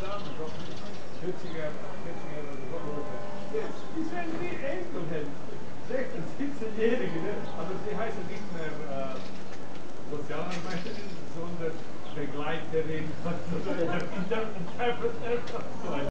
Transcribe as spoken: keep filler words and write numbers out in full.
Dame, doch vierziger, vierziger oder so. Jetzt, die sind wie Enkelhälfte. sechzehn, siebzehn-Jährige, ne? Aber sie heißen nicht mehr äh, Sozialarbeiterin, sondern Begleiterin, Interpreter.